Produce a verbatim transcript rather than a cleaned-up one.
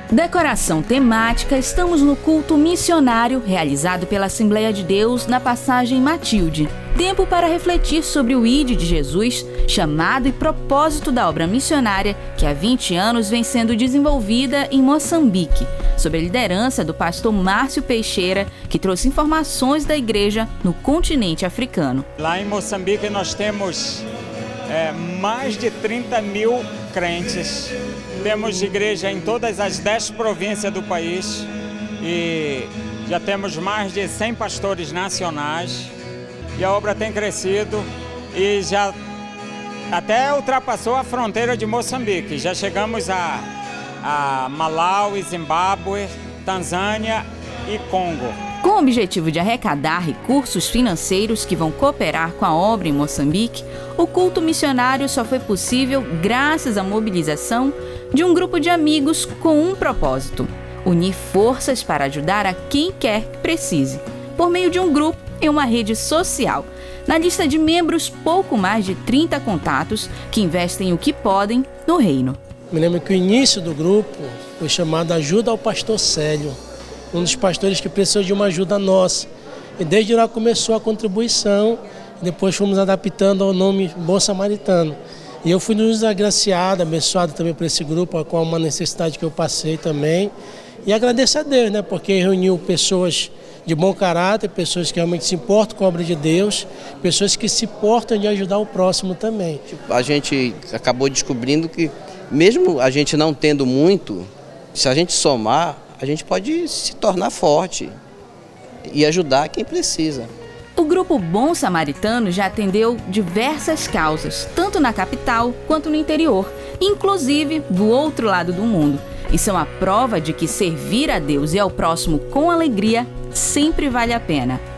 Decoração temática, estamos no culto missionário realizado pela Assembleia de Deus na passagem Matilde. Tempo para refletir sobre o Ide de Jesus, chamado e propósito da obra missionária que há vinte anos vem sendo desenvolvida em Moçambique, sob a liderança do pastor Márcio Peixeira, que trouxe informações da igreja no continente africano. Lá em Moçambique nós temos é, mais de trinta mil crentes. Temos igreja em todas as dez províncias do país e já temos mais de cem pastores nacionais e a obra tem crescido e já até ultrapassou a fronteira de Moçambique. Já chegamos a, a Malawi, Zimbábue, Tanzânia e Congo. Com o objetivo de arrecadar recursos financeiros que vão cooperar com a obra em Moçambique, o culto missionário só foi possível graças à mobilização de um grupo de amigos com um propósito: unir forças para ajudar a quem quer que precise, por meio de um grupo em uma rede social. Na lista de membros, pouco mais de trinta contatos que investem o que podem no reino. Me lembro que o início do grupo foi chamado Ajuda ao Pastor Célio, um dos pastores que precisou de uma ajuda nossa. E desde lá começou a contribuição, depois fomos adaptando ao nome Bom Samaritano. E eu fui nos agraciado, abençoado também por esse grupo, com uma necessidade que eu passei também. E agradeço a Deus, né, porque reuniu pessoas de bom caráter, pessoas que realmente se importam com a obra de Deus, pessoas que se importam de ajudar o próximo também. A gente acabou descobrindo que, mesmo a gente não tendo muito, se a gente somar, a gente pode se tornar forte e ajudar quem precisa. O Grupo Bom Samaritano já atendeu diversas causas, tanto na capital quanto no interior, inclusive do outro lado do mundo. E são a prova de que servir a Deus e ao próximo com alegria sempre vale a pena.